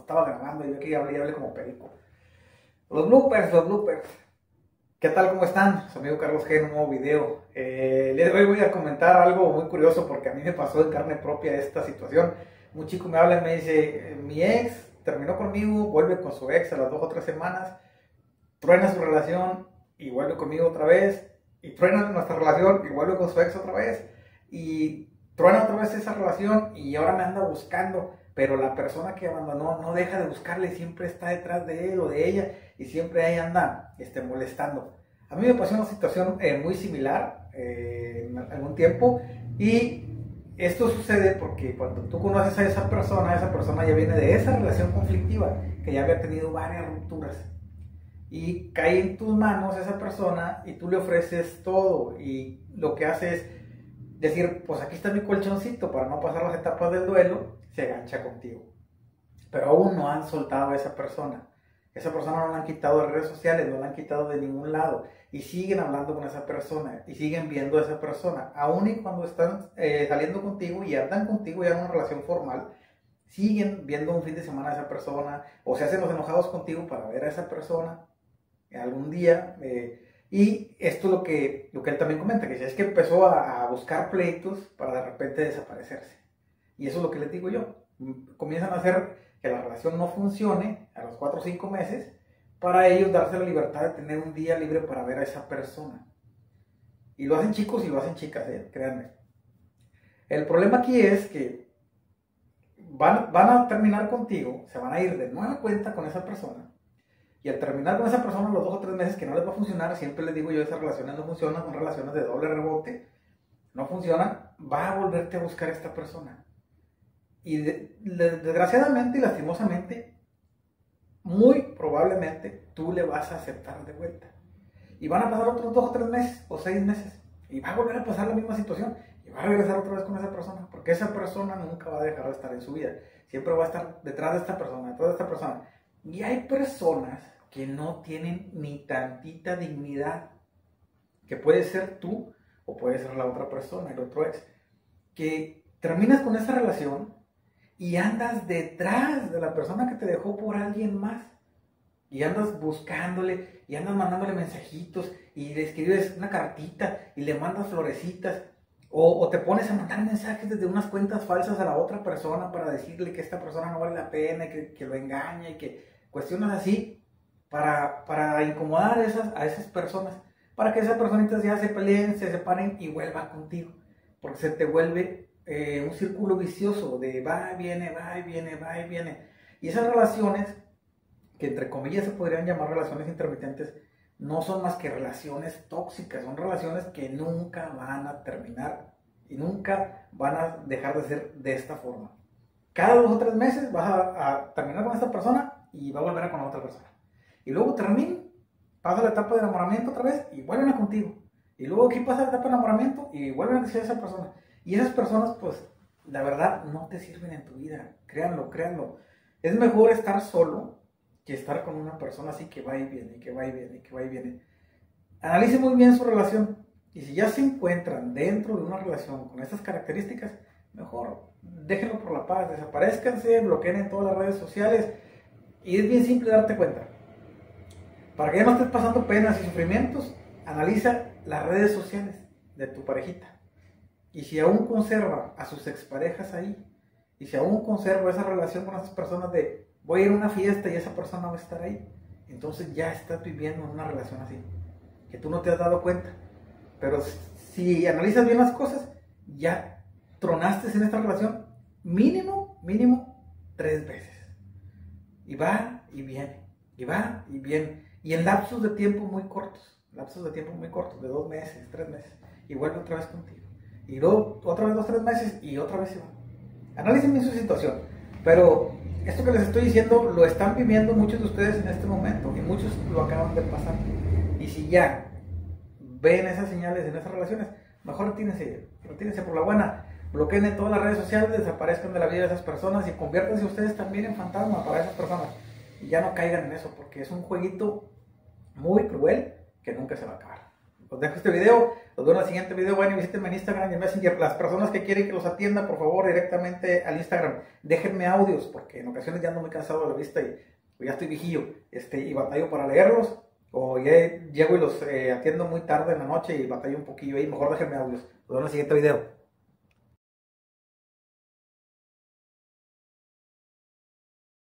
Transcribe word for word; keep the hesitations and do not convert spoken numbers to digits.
estaba grabando, yo aquí hablé y hablé como perico. Los bloopers, los bloopers. ¿Qué tal? ¿Cómo están? Su amigo Carlos G en un nuevo video. Eh, el día de hoy voy a comentar algo muy curioso porque a mí me pasó en carne propia esta situación. Un chico me habla y me dice, mi ex terminó conmigo, vuelve con su ex a las dos o tres semanas, truena su relación y vuelve conmigo otra vez, y truena nuestra relación y vuelve con su ex otra vez, y truena otra vez esa relación y ahora me anda buscando, pero la persona que abandonó no deja de buscarle, siempre está detrás de él o de ella y siempre ahí anda este, molestando. A mí me pasó una situación eh, muy similar eh, en algún tiempo, y esto sucede porque cuando tú conoces a esa persona, esa persona ya viene de esa relación conflictiva, que ya había tenido varias rupturas, y cae en tus manos esa persona y tú le ofreces todo, y lo que hace es decir, pues aquí está mi colchoncito para no pasar las etapas del duelo, se engancha contigo. Pero aún no han soltado a esa persona. Esa persona no la han quitado de redes sociales, no la han quitado de ningún lado, y siguen hablando con esa persona, y siguen viendo a esa persona, aún y cuando están eh, saliendo contigo y andan contigo ya en una relación formal, siguen viendo un fin de semana a esa persona, o se hacen los enojados contigo para ver a esa persona algún día, eh, y esto es lo que, lo que él también comenta, que si es que empezó a, a buscar pleitos para de repente desaparecerse, y eso es lo que les digo yo, comienzan a hacer que la relación no funcione a los cuatro o cinco meses, para ellos darse la libertad de tener un día libre para ver a esa persona, y lo hacen chicos y lo hacen chicas, eh, créanme. El problema aquí es que van, van a terminar contigo, se van a ir de nueva cuenta con esa persona, y al terminar con esa persona los dos o tres meses que no les va a funcionar, siempre les digo yo, esas relaciones no funcionan, son relaciones de doble rebote, no funcionan, va a volverte a buscar a esta persona. Y de, de, desgraciadamente y lastimosamente, muy probablemente tú le vas a aceptar de vuelta. Y van a pasar otros dos o tres meses o seis meses, y va a volver a pasar la misma situación, y va a regresar otra vez con esa persona, porque esa persona nunca va a dejar de estar en su vida, siempre va a estar detrás de esta persona, detrás de esta persona. Y hay personas que no tienen ni tantita dignidad, que puede ser tú o puede ser la otra persona, el otro ex, que terminas con esa relación y andas detrás de la persona que te dejó por alguien más, y andas buscándole y andas mandándole mensajitos y le escribes una cartita y le mandas florecitas, o, o te pones a mandar mensajes desde unas cuentas falsas a la otra persona para decirle que esta persona no vale la pena, que, que lo engaña, y que cuestiones así para, para incomodar a esas, a esas personas, para que esas personitas ya se peleen, se separen y vuelvan contigo, porque se te vuelve eh, un círculo vicioso de va y viene, va y viene, va y viene. Y esas relaciones, que entre comillas se podrían llamar relaciones intermitentes, no son más que relaciones tóxicas, son relaciones que nunca van a terminar y nunca van a dejar de ser de esta forma. Cada dos o tres meses vas a, a terminar con esta persona y va a volver a con la otra persona. Y luego termina, pasa la etapa de enamoramiento otra vez y vuelven a contigo. Y luego aquí pasa la etapa de enamoramiento y vuelven a decir a esa persona. Y esas personas, pues, la verdad, no te sirven en tu vida. Créanlo, créanlo. Es mejor estar solo que estar con una persona así que va y viene, que va y viene, que va y viene. Analice muy bien su relación. Y si ya se encuentran dentro de una relación con estas características, mejor déjenlo por la paz, desaparezcanse, bloqueen en todas las redes sociales. Y es bien simple darte cuenta. Para que ya no estés pasando penas y sufrimientos, analiza las redes sociales de tu parejita. Y si aún conserva a sus exparejas ahí, y si aún conserva esa relación con esas personas de voy a ir a una fiesta y esa persona va a estar ahí, entonces ya estás viviendo una relación así, que tú no te has dado cuenta. Pero si analizas bien las cosas, ya tronaste en esta relación mínimo, mínimo tres veces. Y va y viene, y va y viene. Y en lapsos de tiempo muy cortos, lapsos de tiempo muy cortos, de dos meses, tres meses, y vuelve otra vez contigo. Y luego otra vez dos, tres meses, y otra vez se va. Analicen bien su situación. Pero esto que les estoy diciendo lo están viviendo muchos de ustedes en este momento, y muchos lo acaban de pasar. Y si ya ven esas señales en esas relaciones, mejor retírense, retírense por la buena. Bloqueen en todas las redes sociales, desaparezcan de la vida de esas personas y conviértanse ustedes también en fantasma para esas personas. Y ya no caigan en eso, porque es un jueguito muy cruel que nunca se va a acabar. Os dejo este video, los veo en el siguiente video. Vayan y visítenme en Instagram y en Messenger. Las personas que quieren que los atienda, por favor, directamente al Instagram. Déjenme audios, porque en ocasiones ya ando muy cansado de la vista y pues, ya estoy viejillo, este, y batallo para leerlos. O ya llego y los eh, atiendo muy tarde en la noche y batallo un poquillo ahí. Mejor déjenme audios. Los veo en el siguiente video.